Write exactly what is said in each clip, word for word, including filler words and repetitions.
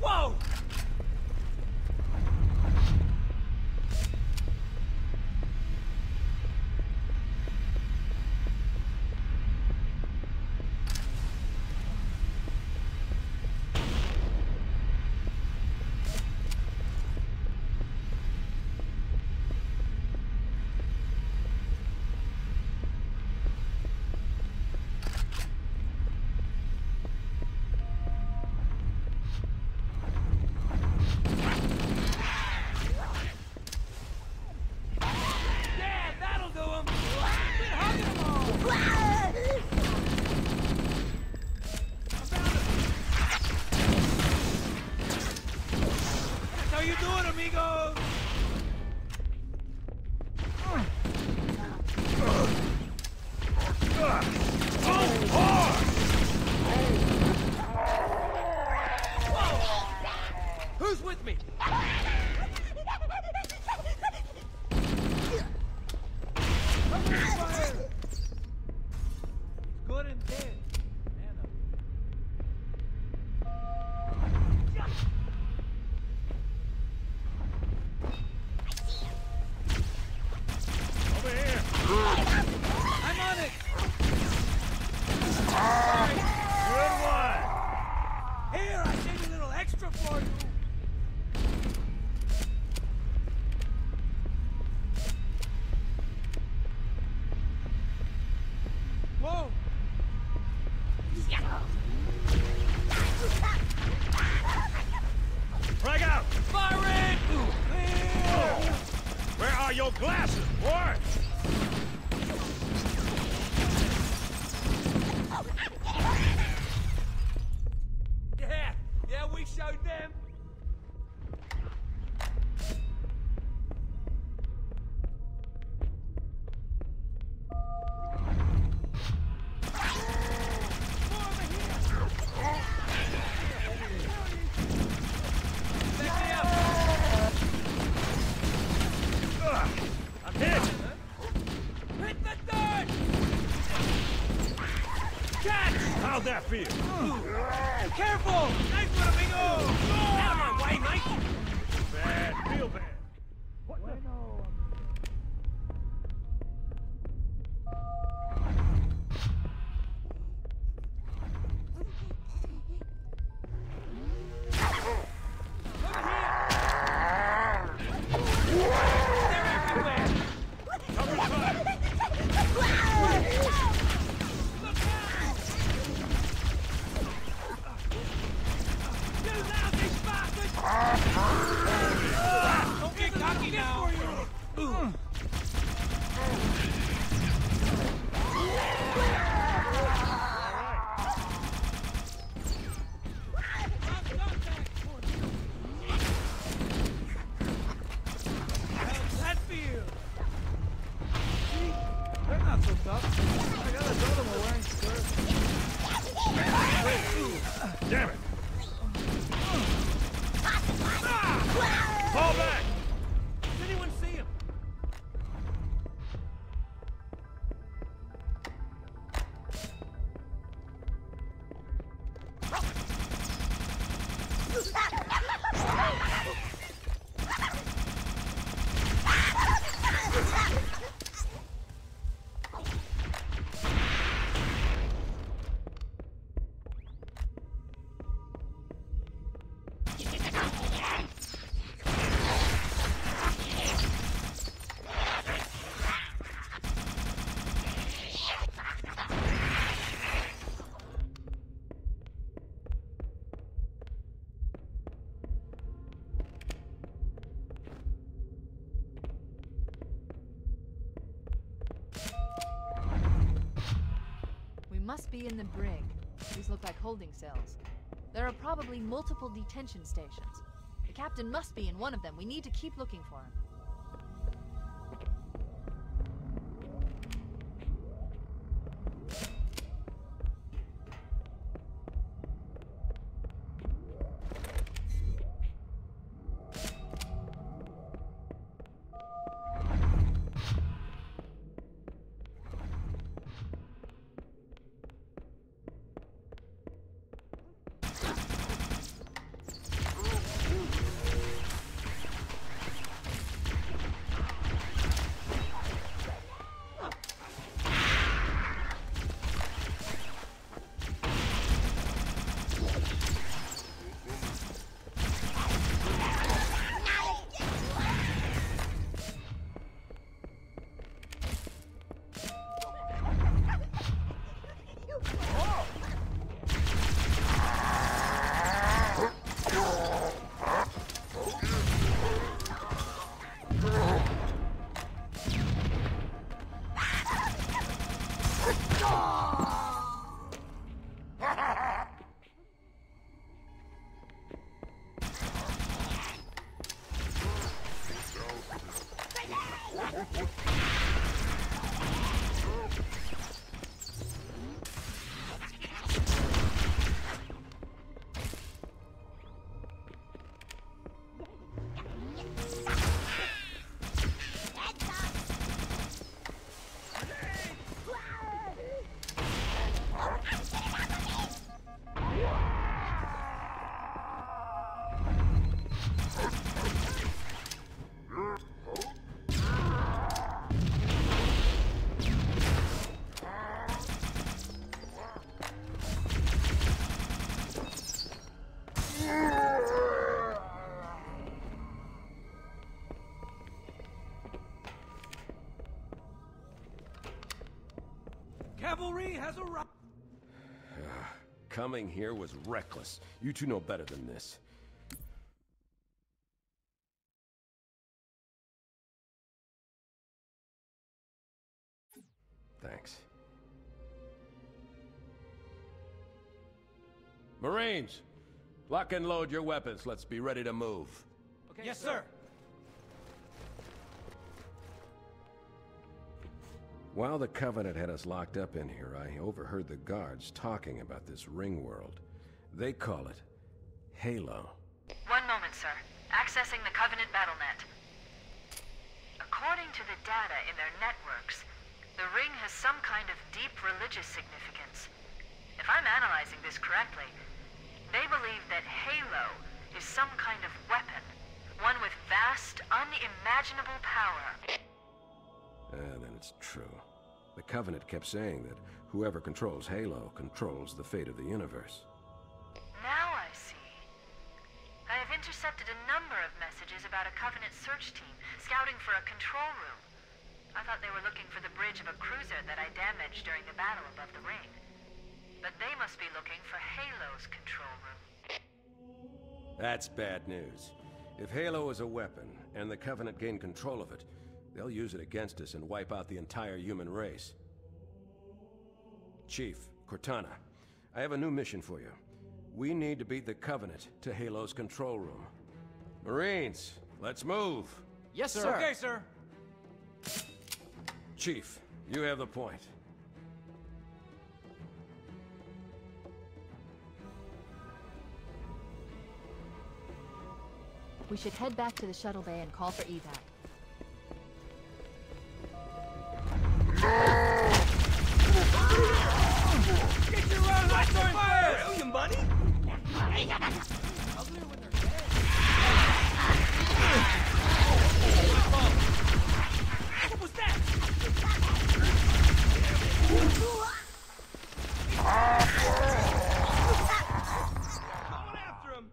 Whoa! Who's with me? Good and dead. Over here. I'm on it. Good one. Here, I saved a little extra for you. Whoa! Frag out! Firing! Oh. Where are your glasses, boy? Yeah, yeah, we showed them. I'm hit! Hit the dirt! Catch! How'd that feel? Careful! Nice one, amigo! Out of my way, mate! Bad, real bad. What the? Don't get cocky now! How's that feel? See? They're not so tough. I gotta tell them we're wearing skirts. Damn it! Fall back! Does anyone see him? We must be in the brig. These look like holding cells. There are probably multiple detention stations. The captain must be in one of them. We need to keep looking for him. coming here was reckless. You two know better than this. Thanks. Marines, lock and load your weapons. Let's be ready to move. Okay, yes, sir. While the Covenant had us locked up in here, I overheard the guards talking about this ring world. They call it Halo. One moment, sir. Accessing the Covenant BattleNet. According to the data in their networks, the ring has some kind of deep religious significance. If I'm analyzing this correctly, they believe that Halo is some kind of weapon, one with vast, unimaginable power. Uh, then it's true. The Covenant kept saying that whoever controls Halo controls the fate of the universe. Now I see. I have intercepted a number of messages about a Covenant search team scouting for a control room. I thought they were looking for the bridge of a cruiser that I damaged during the battle above the ring. But they must be looking for Halo's control room. That's bad news. If Halo is a weapon, and the Covenant gain control of it, they'll use it against us and wipe out the entire human race. Chief, Cortana, I have a new mission for you. We need to beat the Covenant to Halo's control room. Marines, let's move! Yes, sir. Okay, sir. Chief, you have the point. We should head back to the shuttle bay and call for evac. Get your run! Lights on fire! Brilliant, buddy! Uglier when they're dead. What was that? Going after him!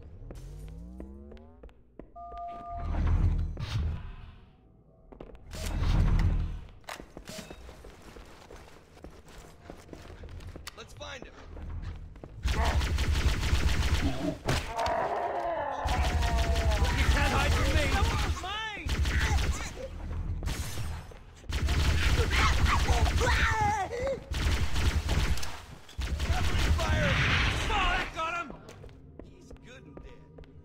Let's find him. You can't hide from me! That one was mine! Covering fire! Oh, that got him! He's good and dead.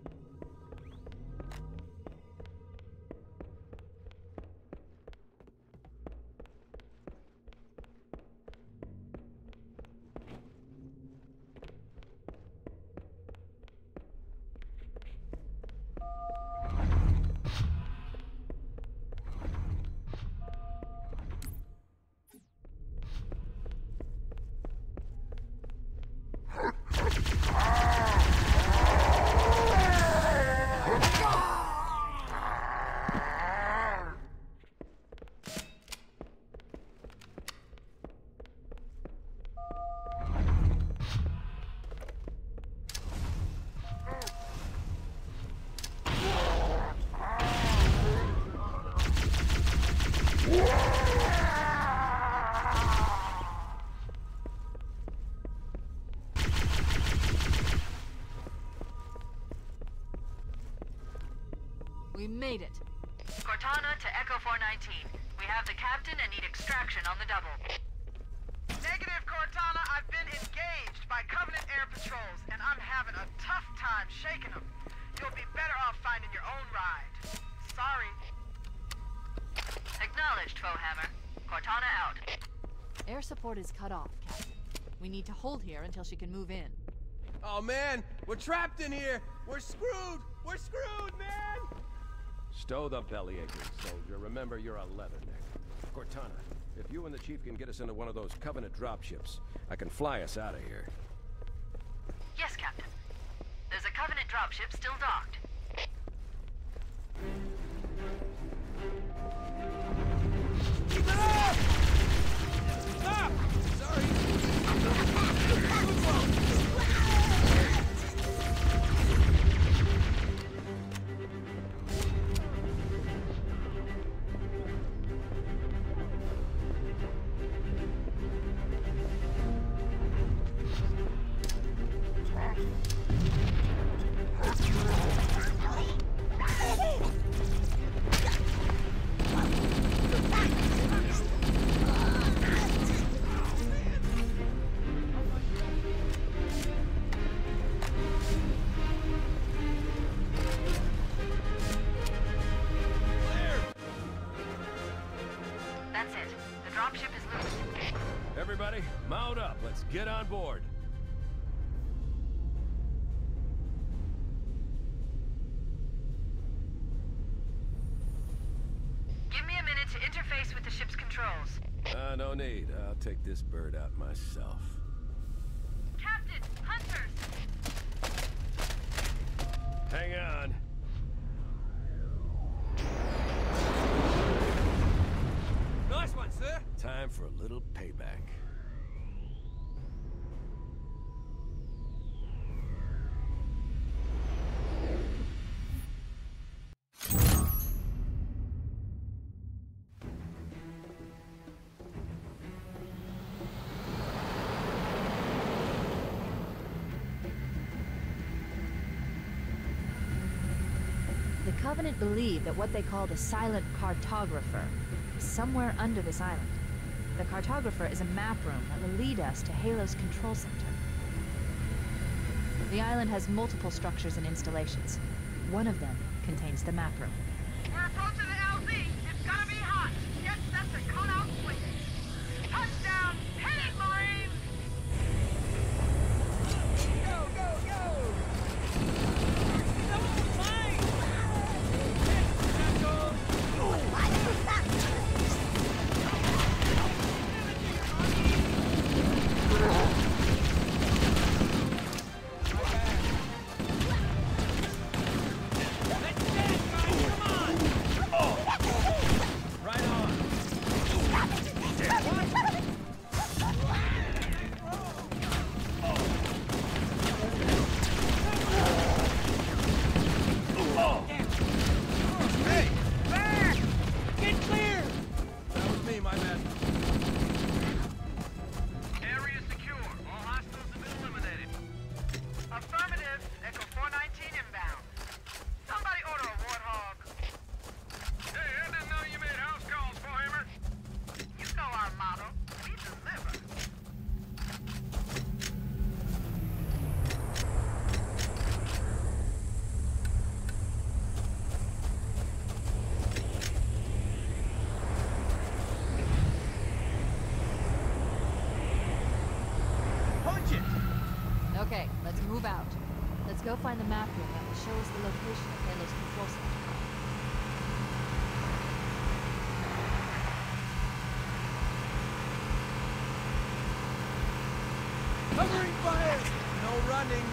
We made it. Cortana to Echo four nineteen. We have the captain and need extraction on the double. Negative, Cortana. I've been engaged by Covenant air patrols, and I'm having a tough time shaking them. You'll be better off finding your own ride. Sorry. Acknowledged, Foehammer. Cortana out. Air support is cut off, Captain. We need to hold here until she can move in. Oh, man! We're trapped in here! We're screwed! We're screwed, man! Stow the bellyaching, soldier. Remember, you're a leatherneck. Cortana, if you and the Chief can get us into one of those Covenant dropships, I can fly us out of here. Yes, Captain. There's a Covenant dropship still docked. Keep it up! Stop! That's it. The dropship is loose. Everybody, mount up. Let's get on board. Give me a minute to interface with the ship's controls. Uh, no need. I'll take this bird out myself. Captain! Hunters! Hang on. Nice one, sir. Time for a little payback. The Covenant believe that what they call the silent cartographer is somewhere under this island. The cartographer is a map room that will lead us to Halo's control center. The island has multiple structures and installations. One of them contains the map room. We're approaching the L Z. It's gonna be hot. Get set to cut out switches. Touchdown! Hit it, Marines! Go, go, go! Okay, let's move out. Let's go find the map room that will show us the location of Halo's control center. Covering fire! No running.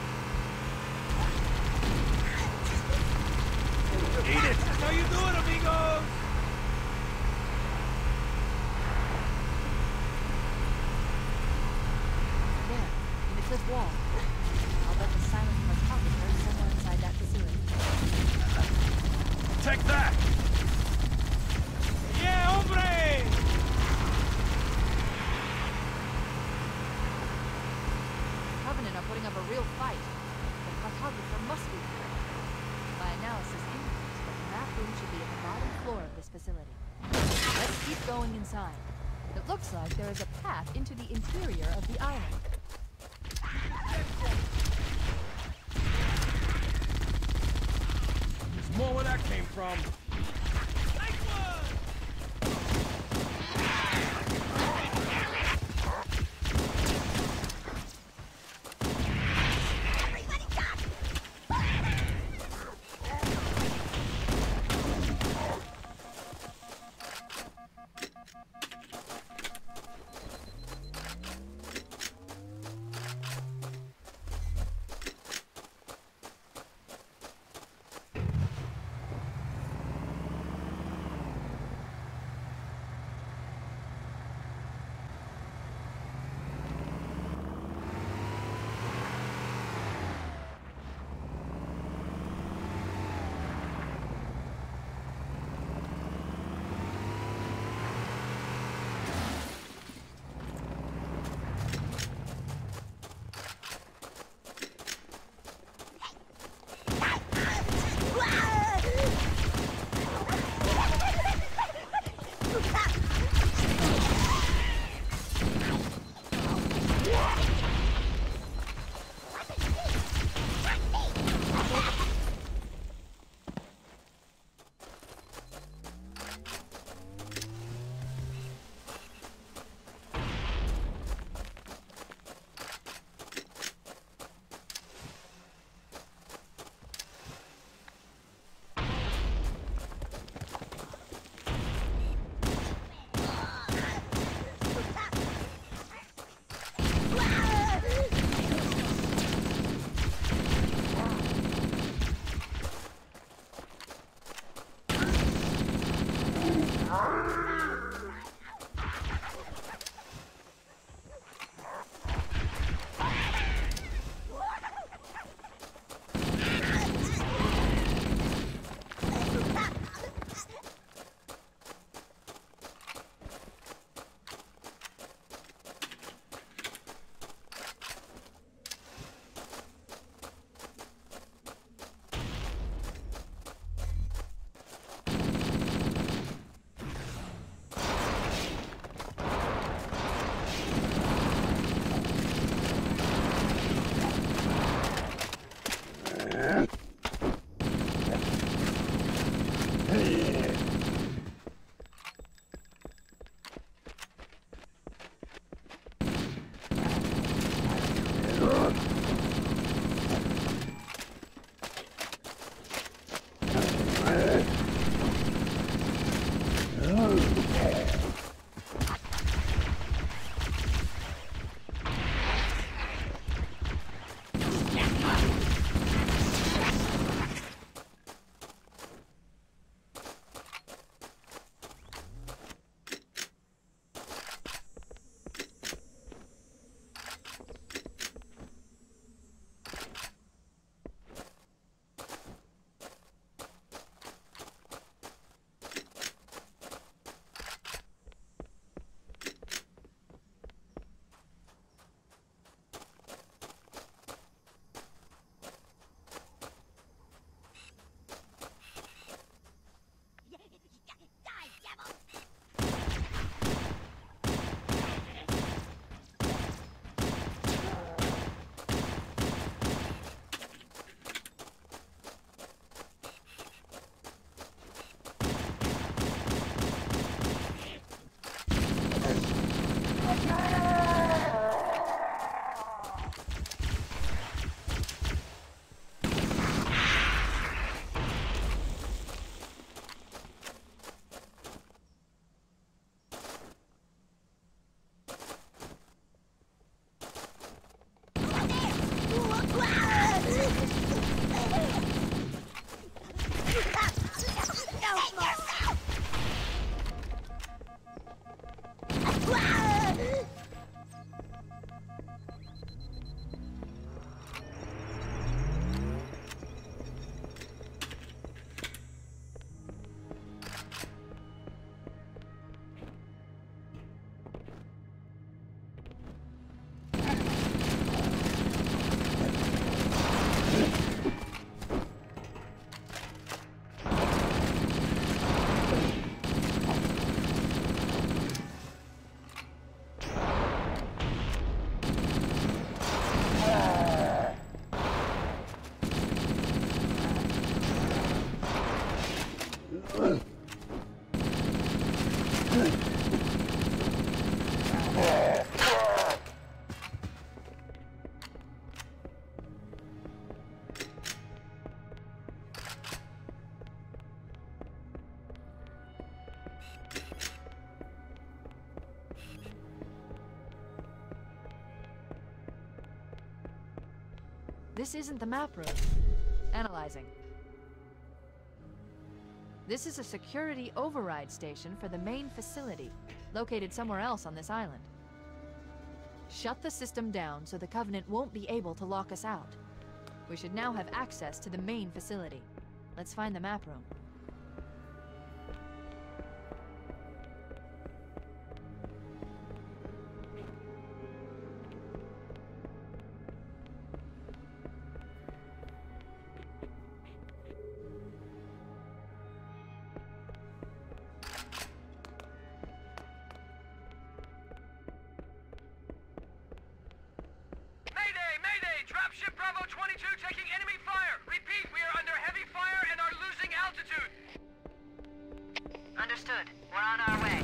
Eat it! That's how you do it, amigos! There, in the cliff wall. I'll bet the silent cartographer is somewhere inside that facility. Take that! Yeah, hombre! Covenant are putting up a real fight. The cartographer must be here. My analysis indicates that the map room should be at the bottom floor of this facility. Let's keep going inside. It looks like there is a path into the interior of the island. There's more where that came from. Nice one! This isn't the map room. Analyzing. This is a security override station for the main facility, located somewhere else on this island. Shut the system down so the Covenant won't be able to lock us out. We should now have access to the main facility. Let's find the map room. Dropship Bravo twenty-two taking enemy fire! Repeat, we are under heavy fire and are losing altitude! Understood. We're on our way.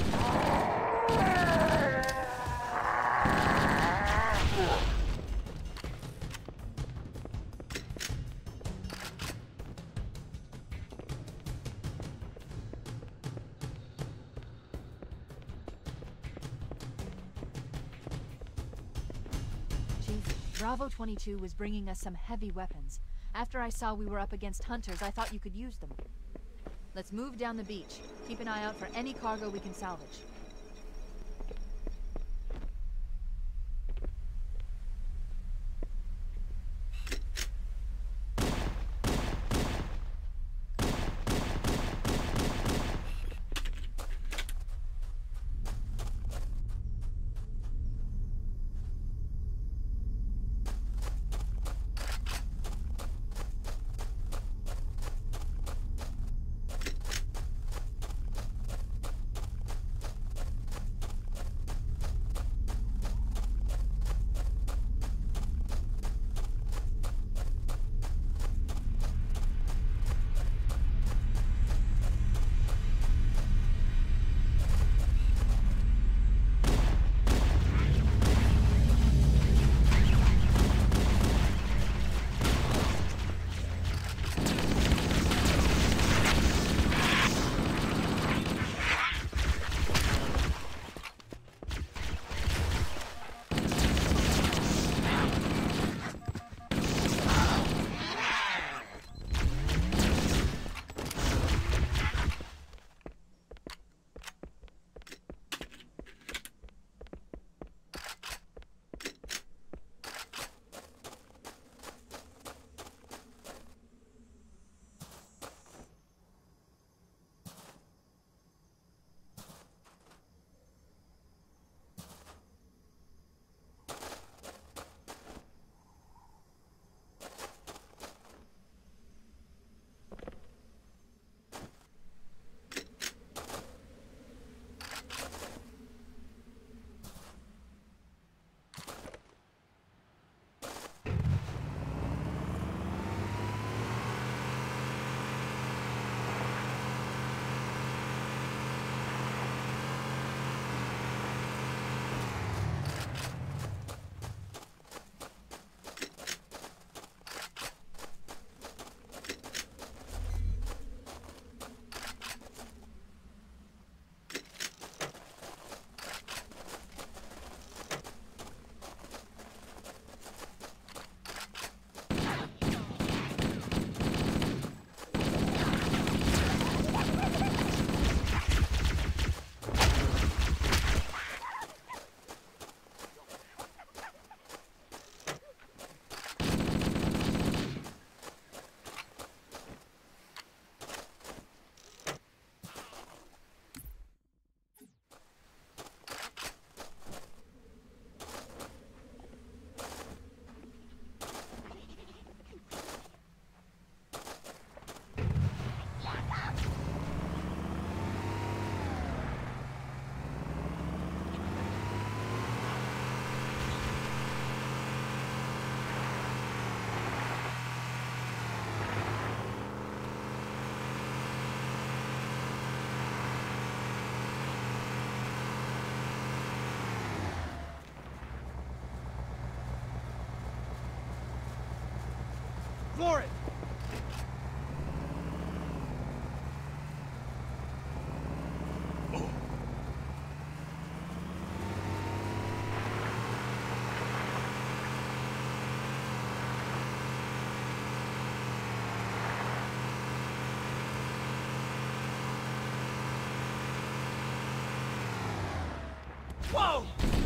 Bravo twenty-two was bringing us some heavy weapons. After I saw we were up against hunters, I thought you could use them. Let's move down the beach. Keep an eye out for any cargo we can salvage. Floor it! Whoa!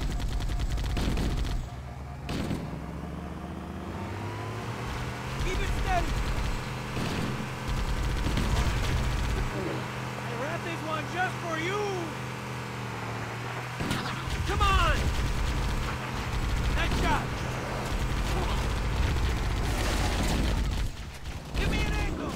Keep it steady! I wrapped this one just for you! Come on! Next shot! Give me an angle!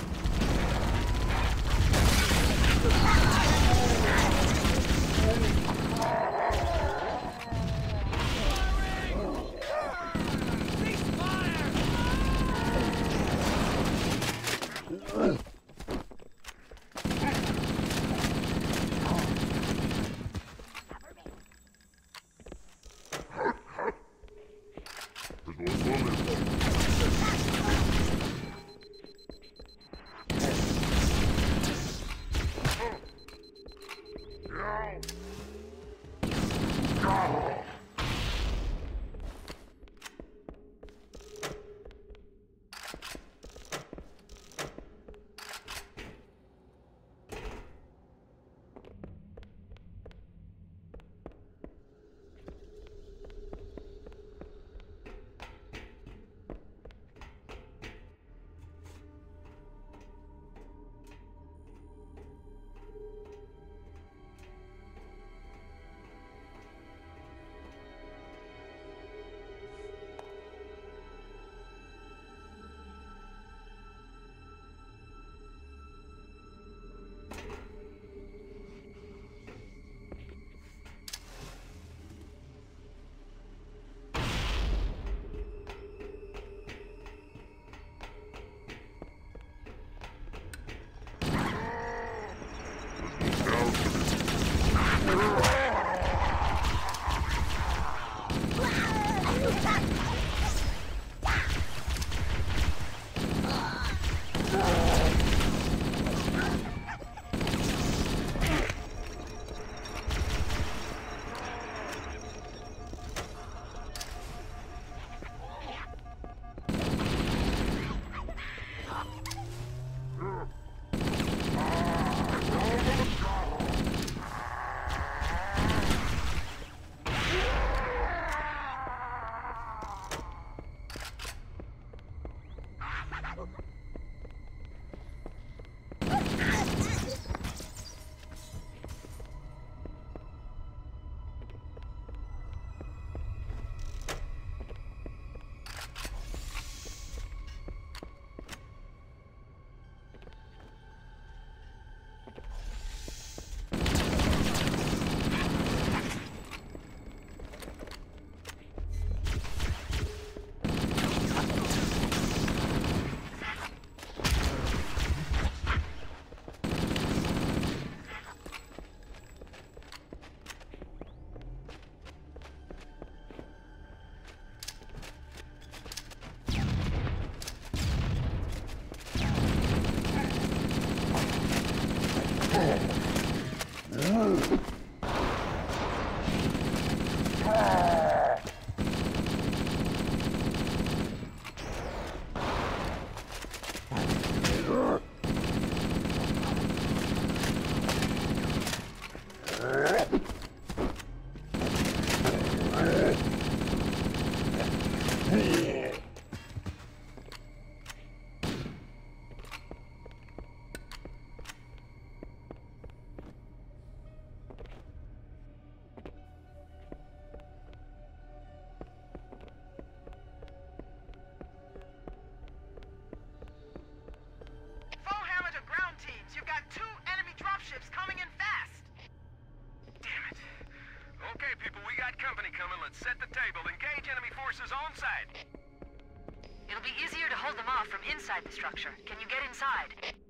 Let's set the table. Engage enemy forces on site. It'll be easier to hold them off from inside the structure. Can you get inside?